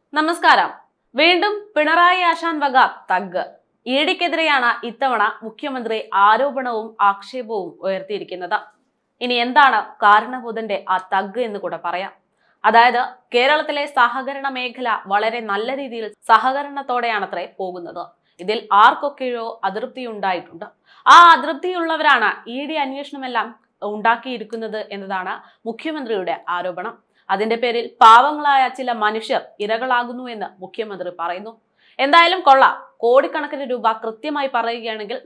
നമസ്കാരം. വീണ്ടും പിണറായി ആശാൻ വക തഗ്. ഇഡിക്കെതിരെയാണ് ഇത്തവണ മുഖ്യമന്ത്രി ആരോപണവും ആക്ഷേപവും ഉയർത്തിയിരിക്കുന്നത്. ഇനി എന്താണ് കാരണഭൂതന്റെ ആ തഗ് എന്ന് കൂടെ പറയാം. അതായത് കേരളത്തിലെ സഹകരണ മേഖല വളരെ നല്ല രീതിയിൽ സഹകരണത്തോടെയാണത്രേ പോകുന്നത്. ഇതിൽ ആർക്കൊക്കെയോ അതൃപ്തി ഉണ്ടായിട്ടുണ്ട്. ആ അതൃപ്തിയുള്ളവരാണ് ഇഡി അന്വേഷണമെല്ലാം ഉണ്ടാക്കിയിരിക്കുന്നത് എന്നതാണ് മുഖ്യമന്ത്രിയുടെ ആരോപണം. അതിന്റെ പേരിൽ പാവങ്ങളായ ചില മനുഷ്യർ ഇരകളാകുന്നു എന്ന് മുഖ്യമന്ത്രി പറയുന്നു. എന്തായാലും കൊള്ളാം. കോടിക്കണക്കിന് രൂപ കൃത്യമായി പറയുകയാണെങ്കിൽ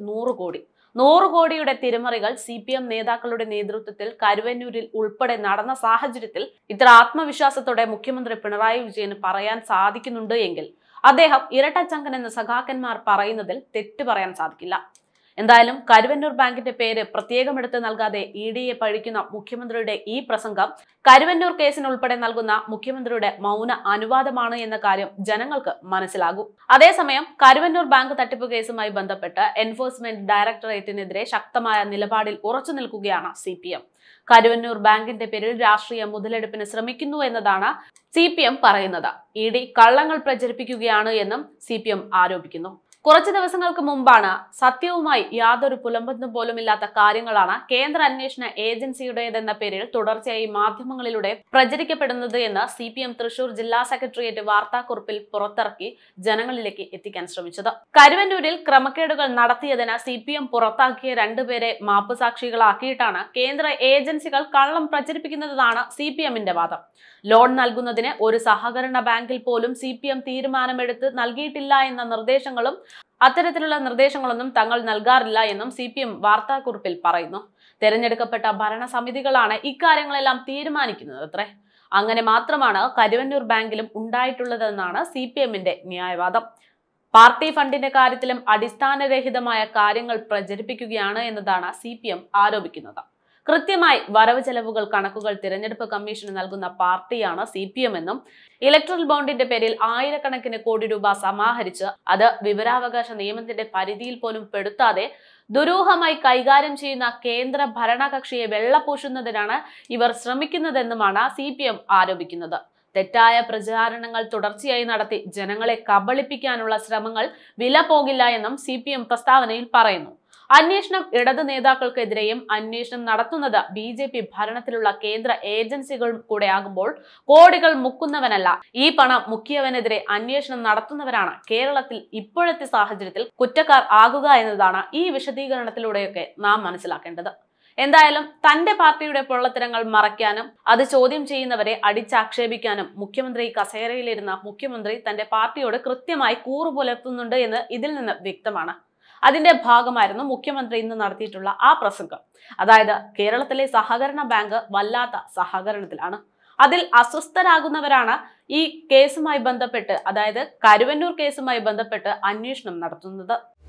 100 കോടിയുടെ തിരിമറികൾ CPM നേതാക്കളുടെ നേതൃത്വത്തിൽ കരുവന്നൂരിൽ ഉൾപ്പെടെ നടന്ന സാഹചര്യത്തിൽ ഇത്ര ആത്മവിശ്വാസത്തോടെ മുഖ്യമന്ത്രി പിണറായി വിജയന് പറയാൻ സാധിക്കുന്നുണ്ട് എങ്കിൽ അദ്ദേഹം ഇരട്ടച്ചങ്കൻ എന്ന സഖാക്കന്മാർ പറയുന്നതിൽ തെറ്റ് പറയാൻ സാധിക്കില്ല. എന്തായാലും കരുവന്നൂർ ബാങ്കിന്റെ പേര് പ്രത്യേകം എടുത്ത് നൽകാതെ ഇഡിയെ പഴിക്കുന്ന മുഖ്യമന്ത്രിയുടെ ഈ പ്രസംഗം കരുവന്നൂർ കേസിനുൾപ്പെടെ നൽകുന്ന മുഖ്യമന്ത്രിയുടെ മൗന അനുവാദമാണ് എന്ന കാര്യം ജനങ്ങൾക്ക് മനസ്സിലാകും. അതേസമയം കരുവന്നൂർ ബാങ്ക് തട്ടിപ്പ് കേസുമായി ബന്ധപ്പെട്ട് എൻഫോഴ്സ്മെന്റ് ഡയറക്ടറേറ്റിനെതിരെ ശക്തമായ നിലപാടിൽ ഉറച്ചു നിൽക്കുകയാണ് CPM. കരുവന്നൂർ ബാങ്കിന്റെ പേരിൽ രാഷ്ട്രീയ മുതലെടുപ്പിന് ശ്രമിക്കുന്നു എന്നതാണ് CPM പറയുന്നത്. ഇഡി കള്ളങ്ങൾ പ്രചരിപ്പിക്കുകയാണ് എന്നും CPM ആരോപിക്കുന്നു. കുറച്ചു ദിവസങ്ങൾക്ക് മുമ്പാണ് സത്യവുമായി യാതൊരു പുലമ്പത്തും പോലുമില്ലാത്ത കാര്യങ്ങളാണ് കേന്ദ്ര അന്വേഷണ ഏജൻസിയുടേതെന്ന പേരിൽ തുടർച്ചയായി മാധ്യമങ്ങളിലൂടെ പ്രചരിക്കപ്പെടുന്നത് എന്ന് CPM തൃശൂർ ജില്ലാ സെക്രട്ടേറിയറ്റ് വാർത്താക്കുറിപ്പിൽ പുറത്തിറക്കി ജനങ്ങളിലേക്ക് എത്തിക്കാൻ ശ്രമിച്ചത്. കരുവന്നൂരിൽ ക്രമക്കേടുകൾ നടത്തിയതിന് CPM പുറത്താക്കിയ 2 പേരെ മാപ്പുസാക്ഷികളാക്കിയിട്ടാണ് കേന്ദ്ര ഏജൻസികൾ കള്ളം പ്രചരിപ്പിക്കുന്നതെന്നാണ് CPMന്റെ വാദം. ലോൺ നൽകുന്നതിന് ഒരു സഹകരണ ബാങ്കിൽ പോലും CPM തീരുമാനമെടുത്ത് നൽകിയിട്ടില്ല എന്ന നിർദ്ദേശങ്ങളും അത്തരത്തിലുള്ള നിർദ്ദേശങ്ങളൊന്നും തങ്ങൾ നൽകാറില്ല എന്നും CPM വാർത്താക്കുറിപ്പിൽ പറയുന്നു. തെരഞ്ഞെടുക്കപ്പെട്ട ഭരണസമിതികളാണ് ഇക്കാര്യങ്ങളെല്ലാം തീരുമാനിക്കുന്നത് അത്രേ. അങ്ങനെ മാത്രമാണ് കരുവന്നൂർ ബാങ്കിലും ഉണ്ടായിട്ടുള്ളതെന്നാണ് CPMന്റെ ന്യായവാദം. പാർട്ടി ഫണ്ടിന്റെ കാര്യത്തിലും അടിസ്ഥാനരഹിതമായ കാര്യങ്ങൾ പ്രചരിപ്പിക്കുകയാണ് എന്നതാണ് CPM ആരോപിക്കുന്നത്. കൃത്യമായി വരവ് ചെലവുകൾ കണക്കുകൾ തിരഞ്ഞെടുപ്പ് കമ്മീഷന് നൽകുന്ന പാർട്ടിയാണ് CPM എന്നും ഇലക്ട്രൽ ബോണ്ടിന്റെ പേരിൽ ആയിരക്കണക്കിന് കോടി രൂപ സമാഹരിച്ച് അത് വിവരാവകാശ നിയമത്തിന്റെ പരിധിയിൽ പോലും പെടുത്താതെ ദുരൂഹമായി കൈകാര്യം ചെയ്യുന്ന കേന്ദ്ര ഭരണകക്ഷിയെ വെള്ളപൂശുന്നതിനാണ് ഇവർ ശ്രമിക്കുന്നതെന്നുമാണ് CPM ആരോപിക്കുന്നത്. തെറ്റായ പ്രചാരണങ്ങൾ തുടർച്ചയായി നടത്തി ജനങ്ങളെ കബളിപ്പിക്കാനുള്ള ശ്രമങ്ങൾ വില പോകില്ല എന്നും CPM പ്രസ്താവനയിൽ പറയുന്നു. അന്വേഷണം ഇടതു നേതാക്കൾക്കെതിരെയും അന്വേഷണം നടത്തുന്നത് BJP ഭരണത്തിലുള്ള കേന്ദ്ര ഏജൻസികൾ കൂടെയാകുമ്പോൾ കോടികൾ മുക്കുന്നവനല്ല, ഈ പണം മുക്കിയവനെതിരെ അന്വേഷണം നടത്തുന്നവരാണ് കേരളത്തിൽ ഇപ്പോഴത്തെ സാഹചര്യത്തിൽ കുറ്റക്കാർ ആകുക എന്നതാണ് ഈ വിശദീകരണത്തിലൂടെയൊക്കെ നാം മനസ്സിലാക്കേണ്ടത്. എന്തായാലും തന്റെ പാർട്ടിയുടെ പൊള്ളത്തരങ്ങൾ മറയ്ക്കാനും അത് ചോദ്യം ചെയ്യുന്നവരെ അടിച്ചാക്ഷേപിക്കാനും മുഖ്യമന്ത്രി കസേരയിലിരുന്ന മുഖ്യമന്ത്രി തന്റെ പാർട്ടിയോട് കൃത്യമായി കൂറു പുലർത്തുന്നുണ്ട് എന്ന് ഇതിൽ നിന്ന് വ്യക്തമാണ്. അതിന്റെ ഭാഗമായിരുന്നു മുഖ്യമന്ത്രി ഇന്ന് നടത്തിയിട്ടുള്ള ആ പ്രസംഗം. അതായത് കേരളത്തിലെ സഹകരണ ബാങ്ക് വല്ലാത്ത സഹകരണത്തിലാണ്. അതിൽ അസ്വസ്ഥരാകുന്നവരാണ് ഈ കേസുമായി ബന്ധപ്പെട്ട്, അതായത് കരുവന്നൂർ കേസുമായി ബന്ധപ്പെട്ട് അന്വേഷണം നടത്തുന്നത്.